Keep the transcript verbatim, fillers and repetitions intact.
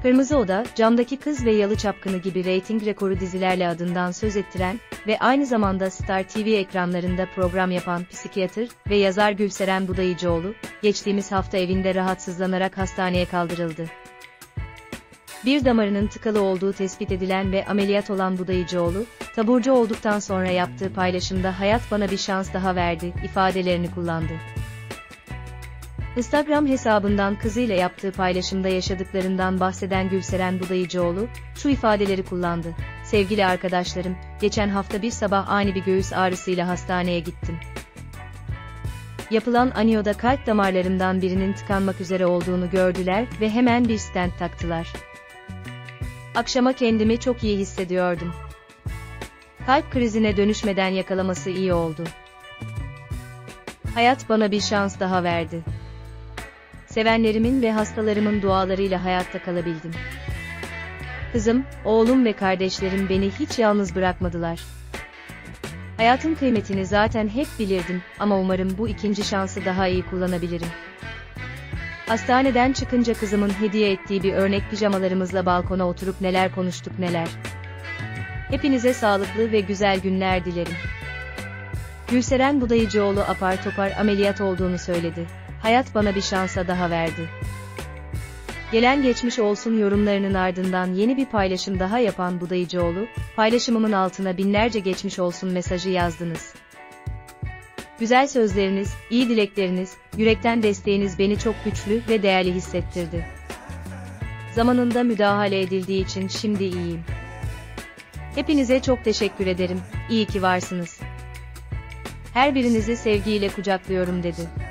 Kırmızı Oda, Camdaki Kız ve Yalı Çapkını gibi reyting rekoru dizilerle adından söz ettiren ve aynı zamanda Star T V ekranlarında program yapan psikiyatr ve yazar Gülseren Budayıcıoğlu, geçtiğimiz hafta evinde rahatsızlanarak hastaneye kaldırıldı. Bir damarının tıkalı olduğu tespit edilen ve ameliyat olan Budayıcıoğlu, taburcu olduktan sonra yaptığı paylaşımda "Hayat bana bir şans daha verdi" ifadelerini kullandı. Instagram hesabından kızıyla yaptığı paylaşımda yaşadıklarından bahseden Gülseren Budayıcıoğlu, şu ifadeleri kullandı: "Sevgili arkadaşlarım, geçen hafta bir sabah ani bir göğüs ağrısıyla hastaneye gittim. Yapılan anjiyoda kalp damarlarımdan birinin tıkanmak üzere olduğunu gördüler ve hemen bir stent taktılar. Akşama kendimi çok iyi hissediyordum. Kalp krizine dönüşmeden yakalaması iyi oldu. Hayat bana bir şans daha verdi. Sevenlerimin ve hastalarımın dualarıyla hayatta kalabildim. Kızım, oğlum ve kardeşlerim beni hiç yalnız bırakmadılar. Hayatın kıymetini zaten hep bilirdim ama umarım bu ikinci şansı daha iyi kullanabilirim. Hastaneden çıkınca kızımın hediye ettiği bir örnek pijamalarımızla balkona oturup neler konuştuk neler. Hepinize sağlıklı ve güzel günler dilerim." Gülseren Budayıcıoğlu apar topar ameliyat olduğunu söyledi. "Hayat bana bir şansa daha verdi." Gelen geçmiş olsun yorumlarının ardından yeni bir paylaşım daha yapan Budayıcıoğlu, "Paylaşımımın altına binlerce geçmiş olsun mesajı yazdınız. Güzel sözleriniz, iyi dilekleriniz, yürekten desteğiniz beni çok güçlü ve değerli hissettirdi. Zamanında müdahale edildiği için şimdi iyiyim. Hepinize çok teşekkür ederim, iyi ki varsınız. Her birinizi sevgiyle kucaklıyorum" dedi.